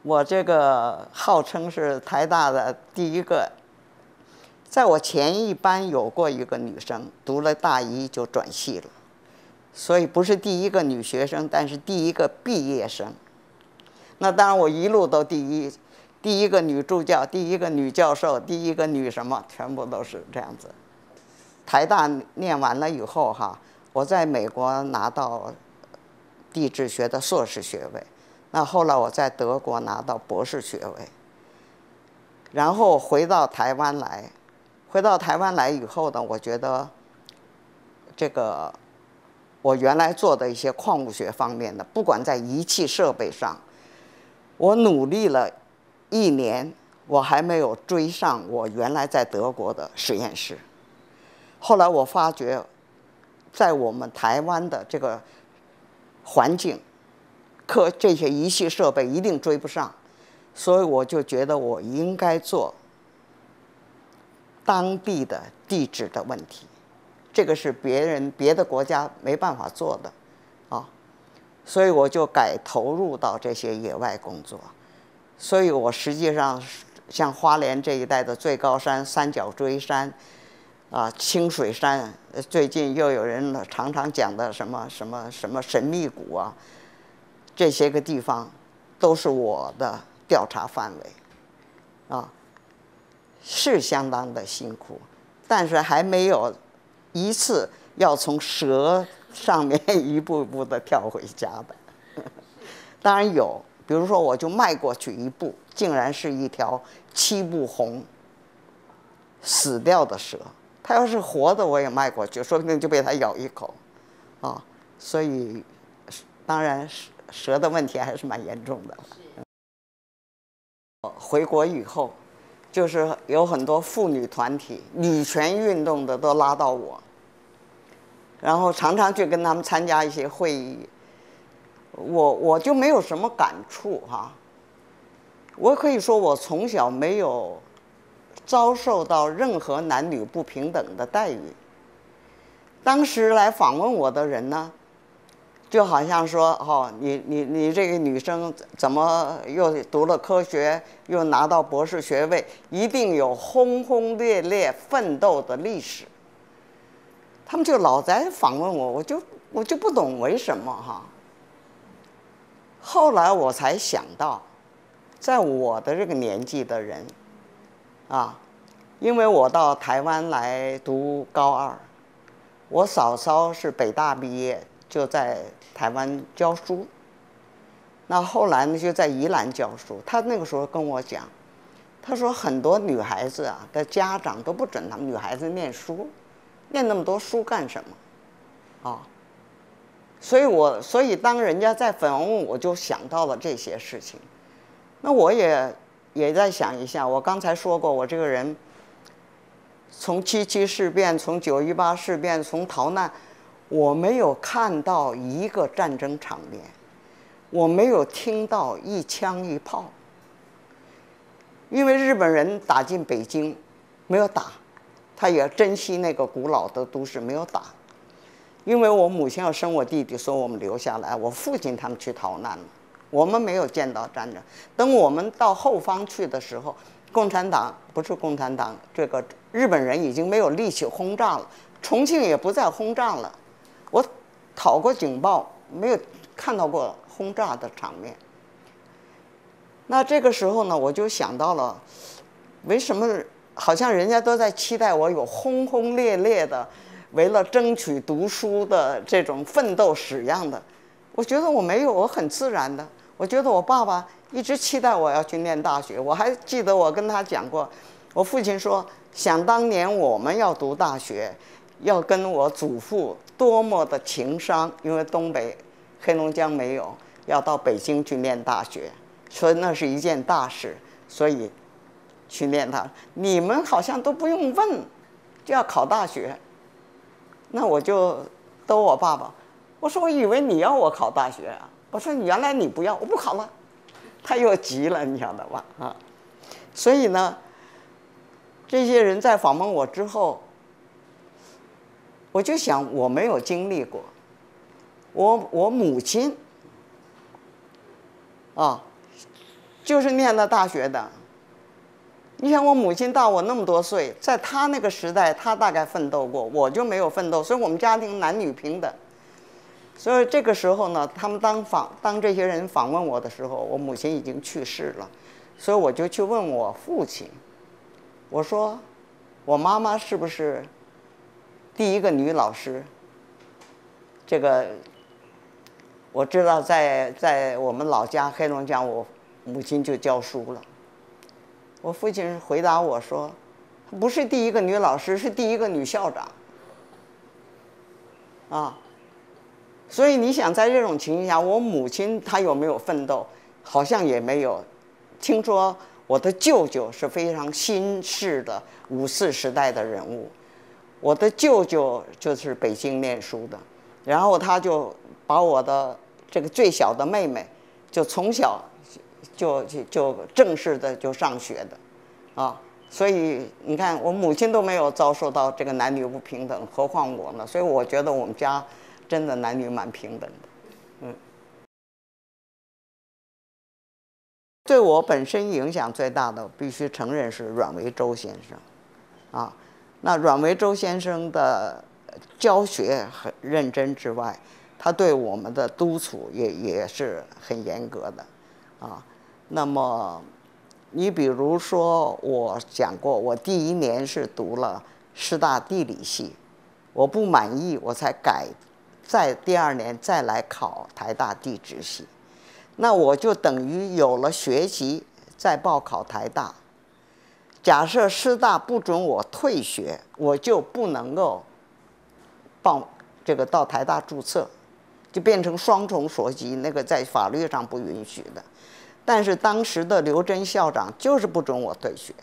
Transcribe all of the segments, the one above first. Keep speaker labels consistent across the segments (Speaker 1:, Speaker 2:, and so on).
Speaker 1: 我这个号称是台大的第一个，在我前一班有过一个女生，读了大一就转系了，所以不是第一个女学生，但是第一个毕业生。那当然我一路都第一，第一个女助教，第一个女教授，第一个女什么，全部都是这样子。台大念完了以后哈，我在美国拿到地质学的硕士学位，那后来我在德国拿到博士学位，然后回到台湾来，以后呢，我觉得这个我原来做的一些矿物学方面的，不管在仪器设备上，我努力了1年，我还没有追上我原来在德国的实验室。后来我发觉，在我们台湾的这个环境，这些仪器设备一定追不上，所以我就觉得我应该做当地的地质的问题，这个是别的国家没办法做的，啊，所以我就投入到这些野外工作，所以我实际上像花莲这一带的最高山三角锥山，啊，清水山，最近又有人常常讲的什么神秘谷啊，这些个地方都是我的调查范围，啊，是相当的辛苦，但是还没有一次要从蛇上面一步一步的跳回家的。当然有，比如说我就迈过去一步，竟然是一条7步红死掉的蛇，它要是活的我也迈过去，说不定就被它咬一口，啊，所以当然蛇的问题还是蛮严重的。回国以后，就是有很多妇女团体、女权运动的都拉到我，然后常常去跟他们参加一些会议，我就没有什么感触哈。我可以说我从小没有遭受到任何男女不平等的待遇。当时来访问我的人呢，就好像说哦，你这个女生怎么又读了科学，又拿到博士学位，一定有轰轰烈烈奋斗的历史。他们就老在访问我，我就不懂为什么哈。后来我才想到，在我的这个年纪的人，啊，因为我到台湾来读高2，我嫂嫂是北大毕业，就在台湾教书。那后来呢，就在宜兰教书。她那个时候跟我讲，她说很多女孩子啊的家长都不准她们女孩子念书，念那么多书干什么？啊，所以当人家在访问我，就想到了这些事情。那我也在想一下，我刚才说过，我这个人从7·7事变，从9·18事变，从逃难，我没有看到一个战争场面，我没有听到一枪一炮。因为日本人打进北京，没有打，他也珍惜那个古老的都市，没有打。因为我母亲要生我弟弟，所以我们留下来。我父亲他们去逃难了，我们没有见到战争。等我们到后方去的时候，不是共产党，这个日本人已经没有力气轰炸了，重庆也不再轰炸了。我讨过警报，没有看到过轰炸的场面。那这个时候呢，我就想到了，为什么好像人家都在期待我有轰轰烈烈的为了争取读书的这种奋斗史样的？我觉得我没有，我很自然的。我觉得我爸爸一直期待我要去念大学。我还记得我跟他讲过，我父亲说，想当年我们要读大学，要跟我祖父多么的情商，因为东北黑龙江没有，要到北京去念大学，所以那是一件大事，所以去念它。你们好像都不用问，就要考大学。那我就逗我爸爸，我说我以为你要我考大学啊，我说原来你不要，我不考了。他又急了，你晓得吧？啊，所以呢，这些人在访问我之后，我就想我没有经历过，我母亲啊， 就是念了大学的。你想，我母亲大我那么多岁，在她那个时代，她大概奋斗过，我就没有奋斗，所以我们家庭男女平等。所以这个时候呢，他们当这些人访问我的时候，我母亲已经去世了，所以我就去问我父亲，我说，我妈妈是不是第一个女老师？这个我知道在我们老家黑龙江，我母亲就教书了。我父亲回答我说，不是第一个女老师，是第一个女校长。啊，所以你想，在这种情形下，我母亲她有没有奋斗？好像也没有。听说我的舅舅是非常新式的5·4时代的人物，我的舅舅就是北京念书的，然后他就把我的这个最小的妹妹，就从小就正式的就上学的，啊，所以你看，我母亲都没有遭受到这个男女不平等，何况我呢？所以我觉得我们家真的男女蛮平等的，嗯。对我本身影响最大的，必须承认是阮维洲先生，啊，那阮维洲先生的教学很认真之外，他对我们的督促也是很严格的，啊，那么你比如说，我讲过，我第1年是读了师大地理系，我不满意，我才改，在第2年再来考台大地质系。那我就等于有了学籍，再报考台大。假设师大不准我退学，我就不能够到台大注册，就变成双重锁级，那个在法律上不允许的。但是当时的刘真校长就是不准我退学，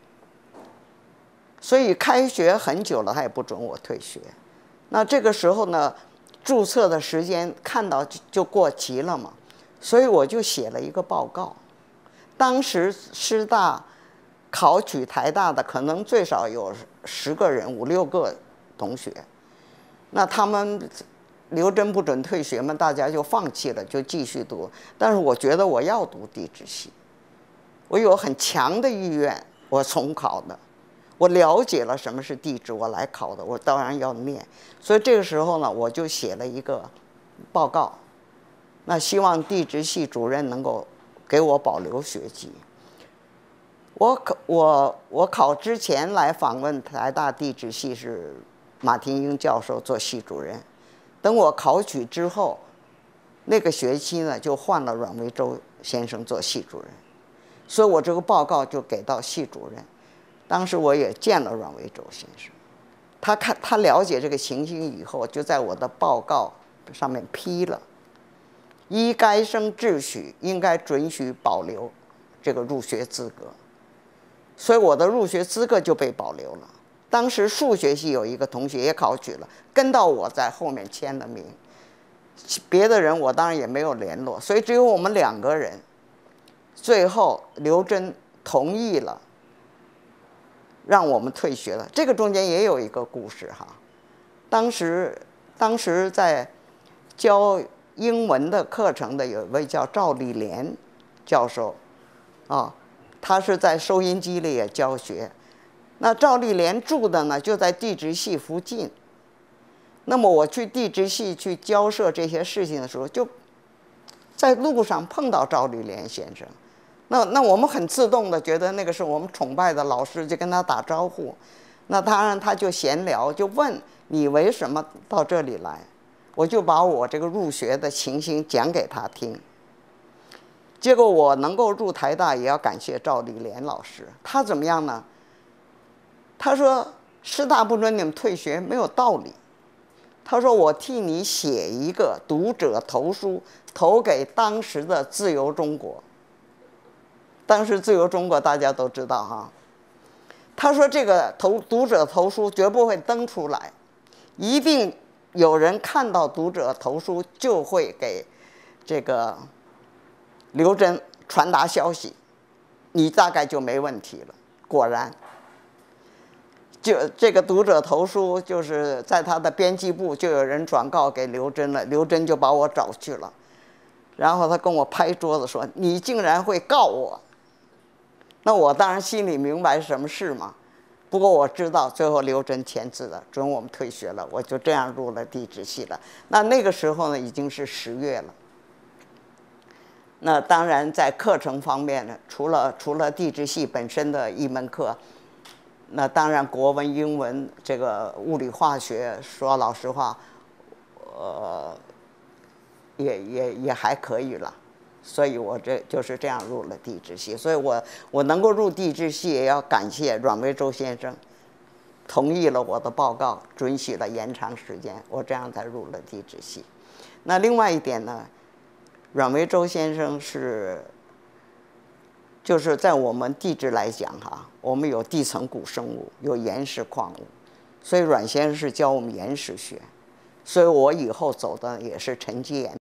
Speaker 1: 所以开学很久了，他也不准我退学。那这个时候呢，注册的时间看到就过期了嘛。所以我就写了一个报告，当时师大考取台大的可能最少有10个人，5、6个同学，那他们刘真不准退学嘛，大家就放弃了，就继续读。但是我觉得我要读地质系，我有很强的意愿，我重考的，我了解了什么是地质，我来考的，我当然要念。所以这个时候呢，我就写了一个报告。那希望地质系主任能够给我保留学籍。我考之前来访问台大地质系是马廷英教授做系主任，等我考取之后，那个学期呢就换了阮维洲先生做系主任，所以我这个报告就给到系主任。当时我也见了阮维洲先生，他了解这个情形以后，就在我的报告上面批了。依该生秩序，应该准许保留这个入学资格，所以我的入学资格就被保留了。当时数学系有一个同学也考取了，跟到我在后面签了名，别的人我当然也没有联络，所以只有我们2个人。最后刘真同意了，让我们退学了。这个中间也有一个故事哈，当时在教英文的课程的有一位叫赵立莲教授，啊，他是在收音机里也教学。那赵立莲住的呢就在地质系附近。那么我去地质系去交涉这些事情的时候，就在路上碰到赵立莲先生。那我们很自动的觉得那个是我们崇拜的老师，就跟他打招呼。那当然他就闲聊，就问你为什么到这里来。我就把我这个入学的情形讲给他听，结果我能够入台大也要感谢赵立莲老师。他怎么样呢？他说师大不准你们退学没有道理，他说我替你写一个读者投书，投给当时的自由中国。当时自由中国大家都知道哈，他说这个读者投书绝不会登出来，一定有人看到读者投书就会给这个刘真传达消息，你大概就没问题了。果然，就这个读者投书就是在他的编辑部就有人转告给刘真了，刘真就把我找去了， 然后他跟我拍桌子说：“你竟然会告我！”那我当然心里明白什么事嘛。不过我知道最后刘真签字了，准我们退学了，我就这样入了地质系了。那个时候呢，已经是10月了。那当然在课程方面呢，除了地质系本身的一门课，那当然国文、英文这个物理、化学，说老实话，也还可以了。所以我就是这样入了地质系。所以我能够入地质系，也要感谢阮维洲先生同意了我的报告，准许了延长时间，我这样才入了地质系。那另外一点呢，阮维洲先生就是在我们地质来讲哈，我们有地层古生物，有岩石矿物，所以阮先生是教我们岩石学，所以我以后走的也是沉积岩